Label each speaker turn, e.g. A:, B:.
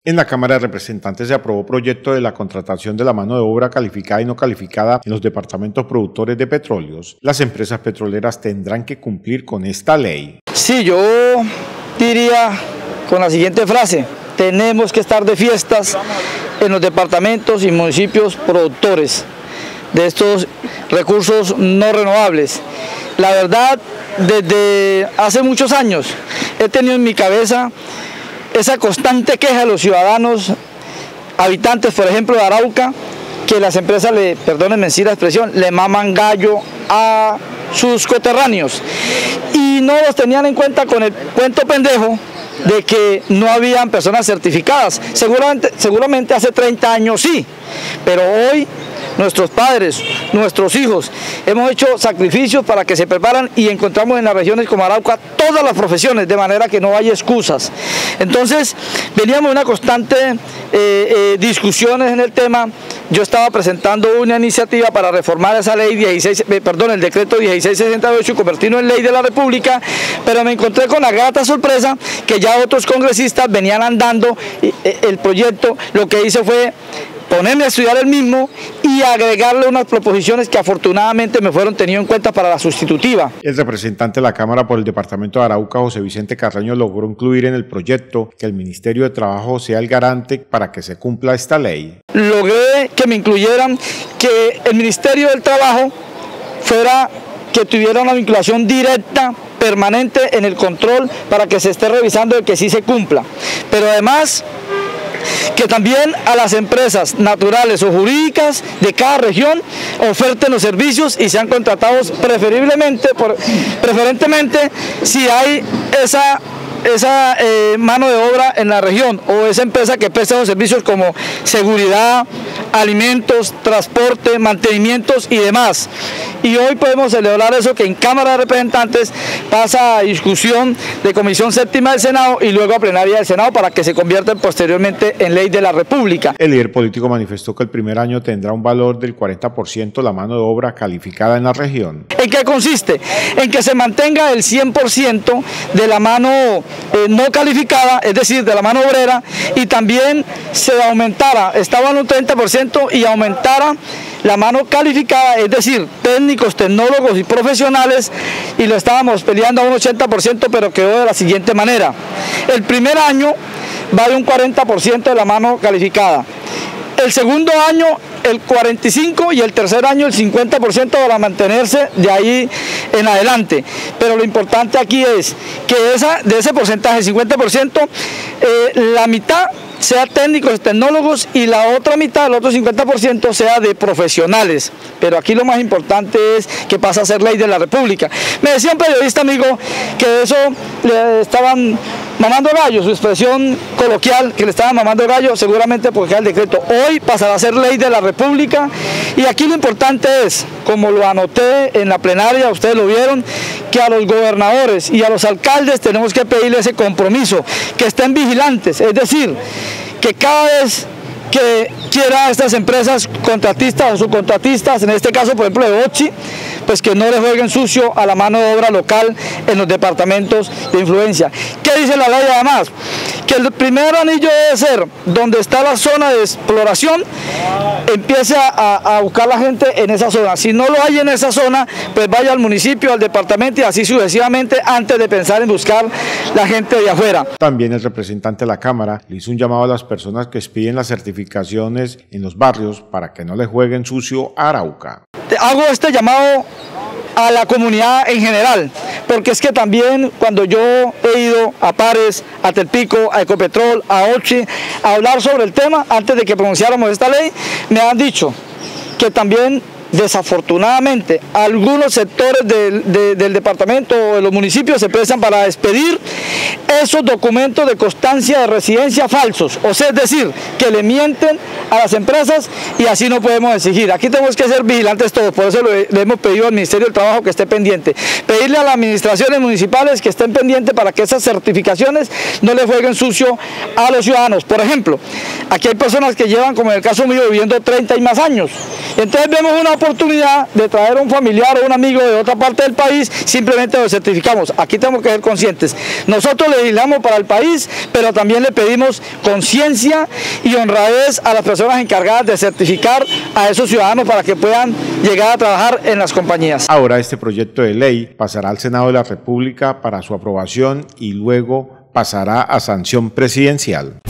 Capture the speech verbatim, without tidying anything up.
A: En la Cámara de Representantes se aprobó proyecto de la contratación de la mano de obra calificada y no calificada en los departamentos productores de petróleos. Las empresas petroleras tendrán que cumplir con esta ley.
B: Sí, yo diría con la siguiente frase: tenemos que estar de fiestas en los departamentos y municipios productores de estos recursos no renovables. La verdad, desde hace muchos años he tenido en mi cabeza esa constante queja de los ciudadanos, habitantes, por ejemplo, de Arauca, que las empresas, le, perdónenme si la expresión, le maman gallo a sus coterráneos y no los tenían en cuenta con el cuento pendejo de que no habían personas certificadas. Seguramente, seguramente hace treinta años sí, pero hoy nuestros padres, nuestros hijos, hemos hecho sacrificios para que se preparan y encontramos en las regiones como Arauca todas las profesiones, de manera que no hay excusas. Entonces, veníamos de una constante eh, eh, discusiones en el tema. Yo estaba presentando una iniciativa para reformar esa ley dieciséis, eh, perdón, el decreto dieciséis sesenta y ocho y convertirlo en ley de la República, pero me encontré con la grata sorpresa que ya otros congresistas venían andando eh, el proyecto. Lo que hice fue ponerme a estudiar el mismo y agregarle unas proposiciones que afortunadamente me fueron tenidas en cuenta para la sustitutiva.
A: El representante de la Cámara por el departamento de Arauca, José Vicente Carreño, logró incluir en el proyecto que el Ministerio de Trabajo sea el garante para que se cumpla esta ley.
B: Logré que me incluyeran que el Ministerio del Trabajo fuera, que tuviera una vinculación directa, permanente en el control para que se esté revisando de que sí se cumpla. Pero además, que también a las empresas naturales o jurídicas de cada región oferten los servicios y sean contratados preferiblemente, por, preferentemente si hay esa, esa eh, mano de obra en la región o esa empresa que presta los servicios como seguridad, alimentos, transporte, mantenimientos y demás. Y hoy podemos celebrar eso, que en Cámara de Representantes pasa a discusión de Comisión Séptima del Senado y luego a plenaria del Senado para que se convierta posteriormente en ley de la República.
A: El líder político manifestó que el primer año tendrá un valor del cuarenta por ciento la mano de obra calificada en la región.
B: ¿En qué consiste? En que se mantenga el cien por ciento de la mano eh, no calificada, es decir, de la mano obrera, y también se aumentara, estaba en un treinta por ciento y aumentara la mano calificada, es decir, técnicos, tecnólogos y profesionales, y lo estábamos peleando a un ochenta por ciento, pero quedó de la siguiente manera: el primer año va de un cuarenta por ciento de la mano calificada, el segundo año el cuarenta y cinco por ciento y el tercer año el cincuenta por ciento para mantenerse de ahí en adelante. Pero lo importante aquí es que esa, de ese porcentaje, cincuenta por ciento, eh, la mitad sea técnicos, tecnólogos, y la otra mitad, el otro cincuenta por ciento, sea de profesionales. Pero aquí lo más importante es que pasa a ser ley de la República. Me decía un periodista amigo que eso le estaban mamando gallo, su expresión coloquial, que le estaban mamando gallo, seguramente porque el decreto hoy pasará a ser ley de la República. Y aquí lo importante es, como lo anoté en la plenaria, ustedes lo vieron, que a los gobernadores y a los alcaldes tenemos que pedirle ese compromiso, que estén vigilantes, es decir, que cada vez que quiera estas empresas contratistas o subcontratistas, en este caso por ejemplo de Ochi, pues que no le jueguen sucio a la mano de obra local en los departamentos de influencia. ¿Qué dice la ley además? Que el primer anillo debe ser donde está la zona de exploración, empiece a, a buscar la gente en esa zona. Si no lo hay en esa zona, pues vaya al municipio, al departamento y así sucesivamente, antes de pensar en buscar la gente de afuera.
A: También el representante de la Cámara le hizo un llamado a las personas que expiden las certificaciones en los barrios para que no le jueguen sucio a Arauca.
B: Hago este llamado a la comunidad en general, porque es que también cuando yo he ido a Pares, a Telpico, a Ecopetrol, a Ochi, a hablar sobre el tema, antes de que pronunciáramos esta ley, me han dicho que también, desafortunadamente, algunos sectores del, de, del departamento o de los municipios se prestan para expedir esos documentos de constancia de residencia falsos, o sea, es decir, que le mienten a las empresas y así no podemos exigir. Aquí tenemos que ser vigilantes todos, por eso le, le hemos pedido al Ministerio del Trabajo que esté pendiente, pedirle a las administraciones municipales que estén pendientes para que esas certificaciones no le jueguen sucio a los ciudadanos. Por ejemplo, aquí hay personas que llevan, como en el caso mío, viviendo treinta y más años, entonces vemos una oportunidad de traer a un familiar o un amigo de otra parte del país, simplemente lo certificamos. Aquí tenemos que ser conscientes. Nosotros legislamos para el país, pero también le pedimos conciencia y honradez a las personas encargadas de certificar a esos ciudadanos para que puedan llegar a trabajar en las compañías.
A: Ahora este proyecto de ley pasará al Senado de la República para su aprobación y luego pasará a sanción presidencial.